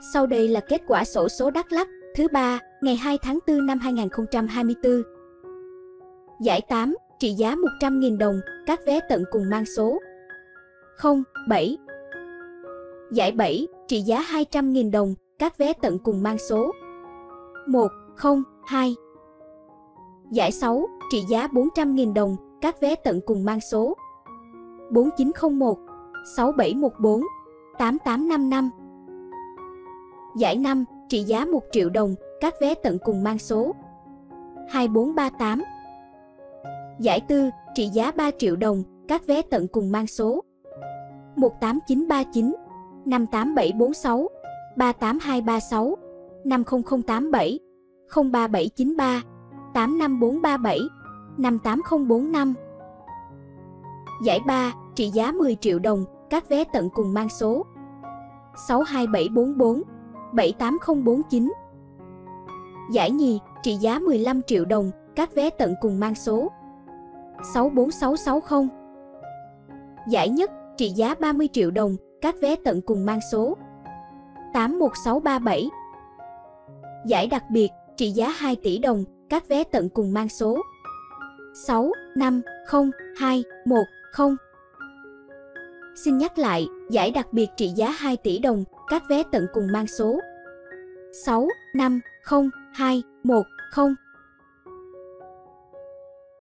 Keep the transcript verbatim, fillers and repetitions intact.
Sau đây là kết quả xổ số Đắk Lắk thứ ba, ngày hai tháng tư năm hai nghìn không trăm hai mươi tư. Giải tám, trị giá một trăm nghìn đồng, các vé tận cùng mang số không bảy. Giải bảy, trị giá hai trăm nghìn đồng, các vé tận cùng mang số một không hai. Giải sáu, trị giá bốn trăm nghìn đồng, các vé tận cùng mang số bốn chín không một, sáu bảy một bốn, tám tám năm năm. Giải năm, trị giá một triệu đồng, các vé tận cùng mang số hai bốn ba tám. Giải tư, trị giá ba triệu đồng, các vé tận cùng mang số một tám chín ba chín, năm tám bảy bốn sáu, ba tám hai ba sáu, năm không không tám bảy, không ba bảy chín ba, tám năm bốn ba bảy, năm tám không bốn năm. Giải ba, trị giá mười triệu đồng, các vé tận cùng mang số sáu hai bảy bốn bốn, bảy tám không bốn chín. Giải nhì, trị giá mười lăm triệu đồng, các vé tận cùng mang số sáu bốn sáu sáu không. Giải nhất, trị giá ba mươi triệu đồng, các vé tận cùng mang số tám một sáu ba bảy. Giải đặc biệt, trị giá hai tỷ đồng, các vé tận cùng mang số sáu năm không hai một không. Xin nhắc lại, giải đặc biệt trị giá hai tỷ đồng, các vé tận cùng mang số sáu năm không hai một không.